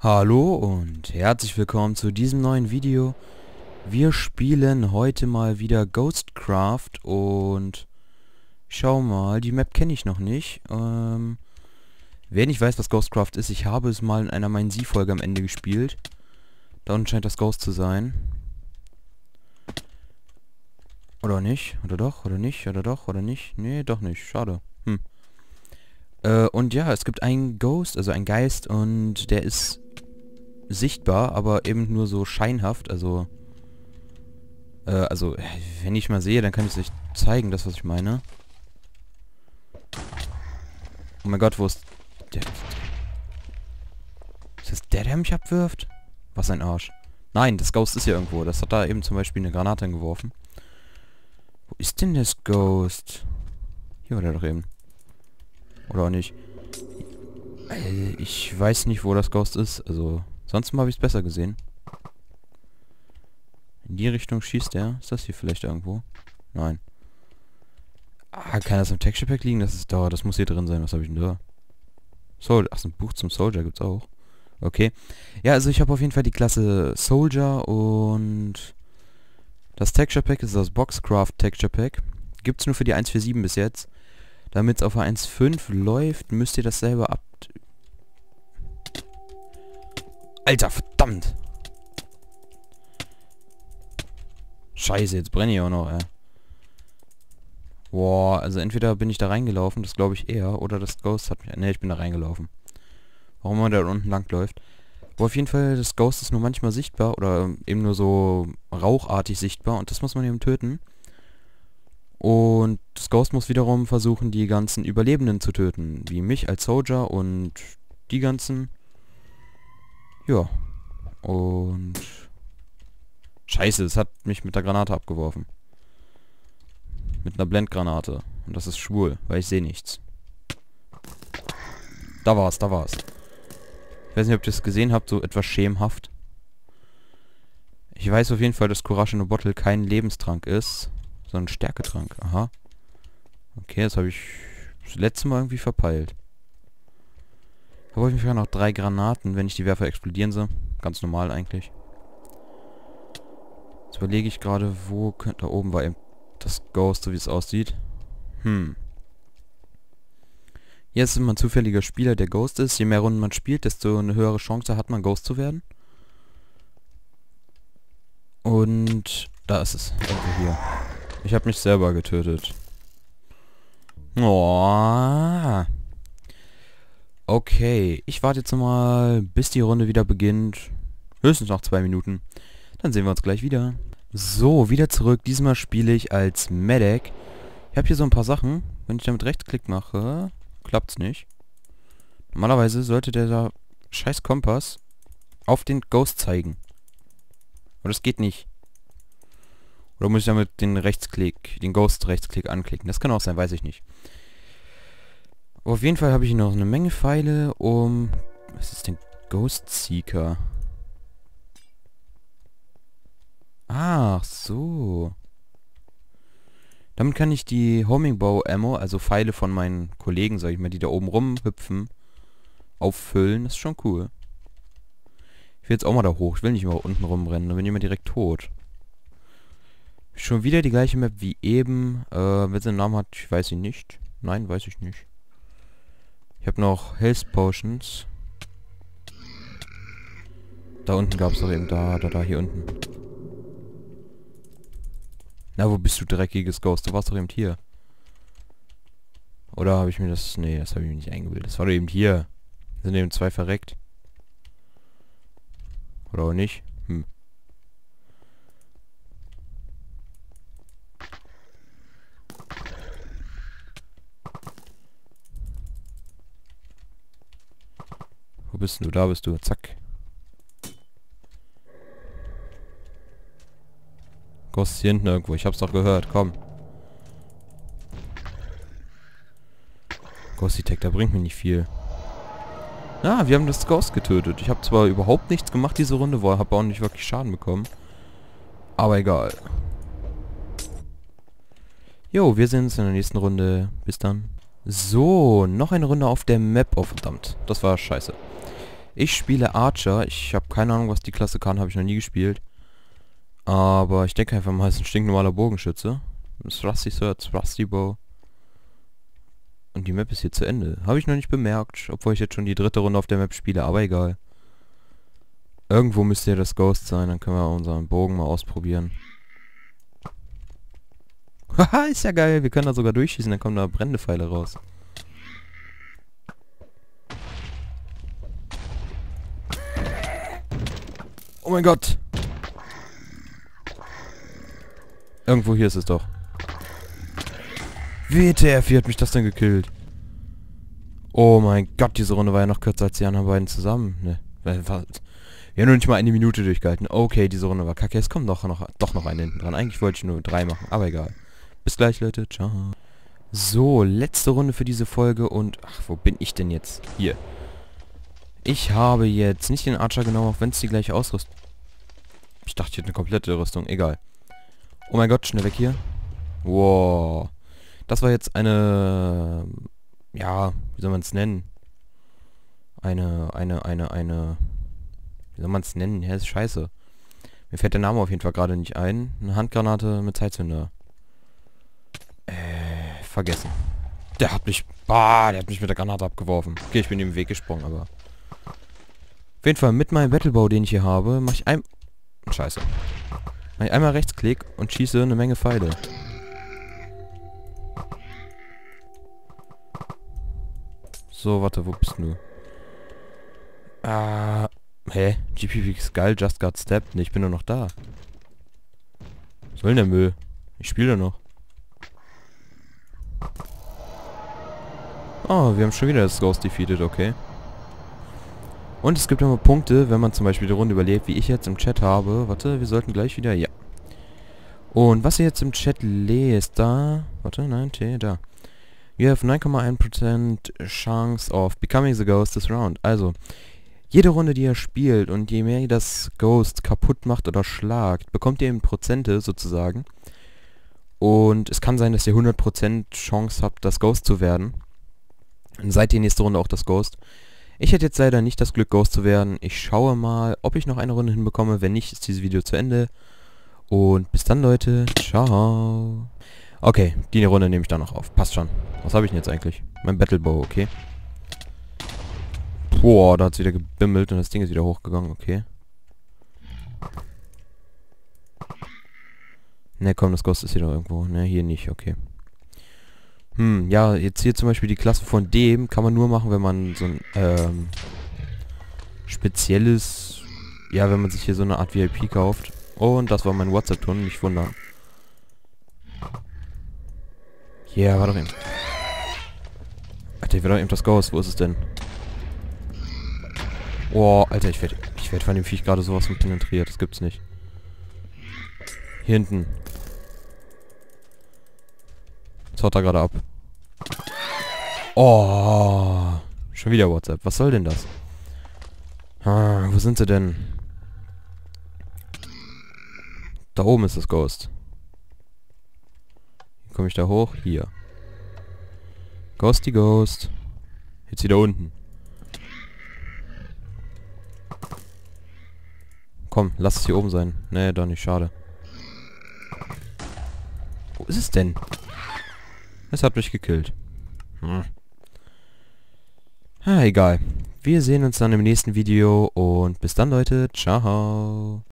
Hallo und herzlich willkommen zu diesem neuen Video. Wir spielen heute mal wieder Ghostcraft und schau mal, die Map kenne ich noch nicht. Wer nicht weiß, was Ghostcraft ist, ich habe es mal in einer Mine-Z-Folge am Ende gespielt. Da unten scheint das Ghost zu sein. Oder nicht? Oder doch? Oder nicht? Oder doch? Oder nicht? Nee, doch nicht. Schade. Und ja, es gibt einen Ghost, also einen Geist, und der ist sichtbar, aber eben nur so scheinhaft, also wenn ich mal sehe, dann kann ich es euch zeigen, das was ich meine. Oh mein Gott, wo ist der? Ist das der mich abwirft? Was ein Arsch. Nein, das Ghost ist ja irgendwo. Das hat da eben zum Beispiel eine Granate hingeworfen. Wo ist denn das Ghost? Hier war der doch eben. Oder auch nicht. Ich weiß nicht, wo das Ghost ist. Also, sonst habe ich es besser gesehen. In die Richtung schießt er. Ist das hier vielleicht irgendwo? Nein. Ah, kann das im Texture Pack liegen? Das ist da. Das muss hier drin sein. Was habe ich denn da? Ach, so ein Buch zum Soldier gibt's auch. Okay. Ja, also ich habe auf jeden Fall die Klasse Soldier und das Texture Pack ist das Boxcraft Texture Pack. Gibt's nur für die 1.4.7 bis jetzt. Damit es auf der 1.5 läuft, müsst ihr das selber ab... Alter, verdammt! Scheiße, jetzt brenne ich auch noch, ey. Boah, also entweder bin ich da reingelaufen, das glaube ich eher, oder das Ghost hat mich... Ne, ich bin da reingelaufen. Warum man da unten lang läuft. Aber auf jeden Fall, das Ghost ist nur manchmal sichtbar, oder eben nur so rauchartig sichtbar, und das muss man eben töten. Und das Ghost muss wiederum versuchen, die ganzen Überlebenden zu töten, wie mich als Soldier und die ganzen... Ja. Und... Scheiße, es hat mich mit der Granate abgeworfen. Mit einer Blendgranate. Und das ist schwul, weil ich sehe nichts. Da war's, da war's. Ich weiß nicht, ob ihr das gesehen habt, so etwas schemenhaft. Ich weiß auf jeden Fall, dass Courage in a Bottle kein Lebenstrank ist, sondern Stärketrank. Aha. Okay, das habe ich das letzte Mal irgendwie verpeilt. Ich habe auf jeden Fall noch 3 Granaten. Wenn ich die werfe, explodieren sie. Ganz normal eigentlich. Jetzt überlege ich gerade, wo könnte... Da oben war eben das Ghost, so wie es aussieht. Hier ist immer ein zufälliger Spieler, der Ghost ist. Je mehr Runden man spielt, desto eine höhere Chance hat man, Ghost zu werden. Und da ist es. Irgendwo hier. Ich habe mich selber getötet. Oh. Okay, ich warte jetzt mal, bis die Runde wieder beginnt. Höchstens noch 2 Minuten. Dann sehen wir uns gleich wieder. So, wieder zurück. Diesmal spiele ich als Medic. Ich habe hier so ein paar Sachen. Wenn ich damit Rechtsklick mache, klappt's nicht. Normalerweise sollte der scheiß Kompass auf den Ghost zeigen. Aber das geht nicht. Oder muss ich damit den Ghost-Rechtsklick anklicken? Das kann auch sein, weiß ich nicht. Auf jeden Fall habe ich hier noch eine Menge Pfeile, um... Was ist denn Ghost Seeker? Ach so. Damit kann ich die Homing Bow Ammo, also Pfeile von meinen Kollegen, sag ich mal, die da oben rumhüpfen, auffüllen. Das ist schon cool. Ich will jetzt auch mal da hoch. Ich will nicht immer unten rumrennen, dann bin ich immer direkt tot. Schon wieder die gleiche Map wie eben. Wer den Namen hat, ich weiß ihn nicht. Nein, weiß ich nicht. Ich habe noch Health Potions. Da unten gab es doch eben da, hier unten. Na, wo bist du, dreckiges Ghost? Du warst doch eben hier. Oder habe ich mir das... Nee, das habe ich mir nicht eingebildet. Das war doch eben hier. Da sind eben 2 verreckt. Oder auch nicht? Wo bist du? Da bist du. Zack. Ghost ist hier hinten irgendwo. Ich hab's doch gehört. Komm. Ghost Detector bringt mir nicht viel. Ah, wir haben das Ghost getötet. Ich habe zwar überhaupt nichts gemacht diese Runde, habe auch nicht wirklich Schaden bekommen. Aber egal. Jo, wir sehen uns in der nächsten Runde. Bis dann. So, noch eine Runde auf der Map. Oh, verdammt. Das war scheiße. Ich spiele Archer. Ich habe keine Ahnung, was die Klasse kann. Habe ich noch nie gespielt. Aber ich denke einfach mal, es ist ein stinknormaler Bogenschütze. Thrusty Sword, Thrusty Bow. Und die Map ist hier zu Ende. Habe ich noch nicht bemerkt, obwohl ich jetzt schon die dritte Runde auf der Map spiele, aber egal. Irgendwo müsste ja das Ghost sein, dann können wir unseren Bogen mal ausprobieren. Haha, ist ja geil, wir können da sogar durchschießen, dann kommen da brennende Pfeile raus. Oh mein Gott! Irgendwo hier ist es doch. WTF, wie hat mich das denn gekillt? Oh mein Gott, diese Runde war ja noch kürzer als die anderen beiden zusammen. Ne, wir haben nur nicht mal eine Minute durchgehalten. Okay, diese Runde war kacke. Es kommt doch noch eine hinten dran. Eigentlich wollte ich nur 3 machen, aber egal. Bis gleich, Leute. Ciao. So, letzte Runde für diese Folge und... Ach, wo bin ich denn jetzt? Hier. Ich habe jetzt nicht den Archer genommen, auch wenn es die gleiche Ausrüstung... Ich dachte, ich hätte eine komplette Rüstung. Egal. Oh mein Gott, schnell weg hier. Wow. Das war jetzt eine... Ja, wie soll man es nennen? Eine... Wie soll man es nennen? Ja, ist scheiße. Mir fällt der Name auf jeden Fall gerade nicht ein. Eine Handgranate mit Zeitzünder. Vergessen. Der hat mich... Bah, der hat mich mit der Granate abgeworfen. Okay, ich bin ihm im Weg gesprungen, aber... Auf jeden Fall, mit meinem Battlebow, den ich hier habe, mache ich Scheiße. Mach ich einmal Rechtsklick und schieße eine Menge Pfeile. So, warte, wo bist du? Hä? GPV Skull just got stabbed? Ne, ich bin nur noch da. Was soll denn der Müll? Ich spiele noch. Oh, wir haben schon wieder das Ghost defeated, okay. Und es gibt immer Punkte, wenn man zum Beispiel die Runde überlebt, wie ich jetzt im Chat habe. Warte, wir sollten gleich wieder... Ja. Und was ihr jetzt im Chat lest, da... Warte, nein, da. You have 9,1% chance of becoming the ghost this round. Also, jede Runde, die ihr spielt und je mehr ihr das Ghost kaputt macht oder schlagt, bekommt ihr eben Prozente sozusagen. Und es kann sein, dass ihr 100% Chance habt, das Ghost zu werden. Und seid ihr nächste Runde auch das Ghost. Ich hätte jetzt leider nicht das Glück, Ghost zu werden. Ich schaue mal, ob ich noch eine Runde hinbekomme. Wenn nicht, ist dieses Video zu Ende. Und bis dann, Leute. Ciao. Okay, die Runde nehme ich dann noch auf. Passt schon. Was habe ich denn jetzt eigentlich? Mein Battlebow, okay. Boah, da hat es wieder gebimmelt und das Ding ist wieder hochgegangen, okay. Ne, komm, das Ghost ist hier doch irgendwo. Ne, hier nicht, okay. Ja, jetzt hier zum Beispiel die Klasse von dem kann man nur machen, wenn man so ein, spezielles... Ja, wenn man sich hier so eine Art VIP kauft. Und das war mein WhatsApp-Ton, nicht wundern. Ja, war doch eben... Alter, ich will doch eben das Ghost. Wo ist es denn? Oh, Alter, ich werd von dem Viech gerade sowas mit penetriert. Das gibt's nicht. Hier hinten. Was haut er gerade ab? Oh, schon wieder WhatsApp. Was soll denn das? Wo sind sie denn? Da oben ist das Ghost. Wie komme ich da hoch? Hier. Ghosty Ghost. Jetzt wieder unten. Komm, lass es hier oben sein. Nee, doch nicht. Schade. Wo ist es denn? Es hat mich gekillt. Egal. Wir sehen uns dann im nächsten Video und bis dann, Leute. Ciao.